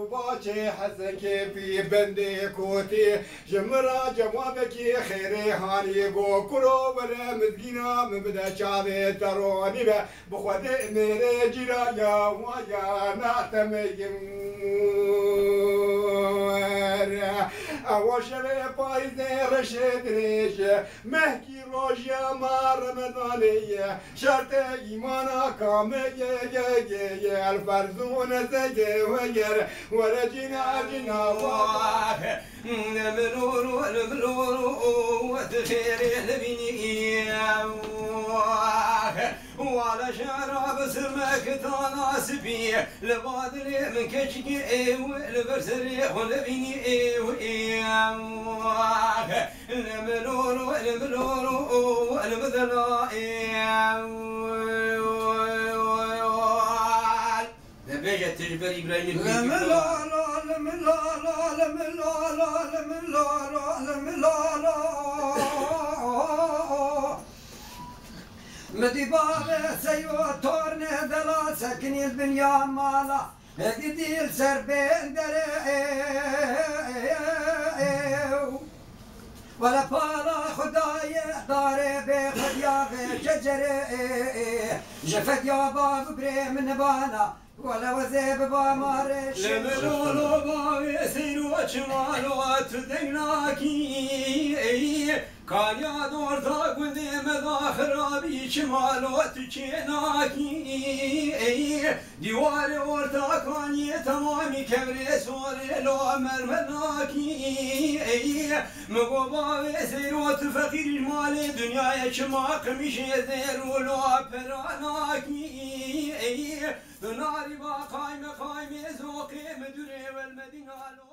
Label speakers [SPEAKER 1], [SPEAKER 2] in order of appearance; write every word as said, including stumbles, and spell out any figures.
[SPEAKER 1] باچه حسن که پی بنده کوتی جمرا جوابك خيري هاني بو كلو بلا مدينة مبدا شعبي تروني بخود ميري جرايا ويا نعتمي وشري بايزي رشد ريش مهكي روجيا ما رمضانية شرط إيمانا كامية الفرزون زجي وير ورجينا جنا واه
[SPEAKER 2] نملور ونملور وتخيري لبيني وعلى شراب سمك تناسبي لبادري من كشكي والبرسري ولبيني نملور ونملور والبذلائي نبيجة تجبر إبراهيم
[SPEAKER 3] لم لا لا لم لا لا لم لا لا لم لا لا لم لا لا مدي باب سيو تورن دلا سكني البنيا مالا هدي ديل سر بين دري ولا بالا خداي داري بخديا شجري جفت يا باب بريم نبانا ولا وزيب بامارش
[SPEAKER 2] لملولو باميسيرو چمالو تدناكي كان يا دور تا قديم دا خرابي چمالو تچناكي ديوار ورتا كان تمامي كبري سوري لو مرمناكي مگو باميسيرو تفقير المال دنيا چما كمشي زيرو لو پراناكي ناري با قايمة قايمة زوقي مدري والمدينة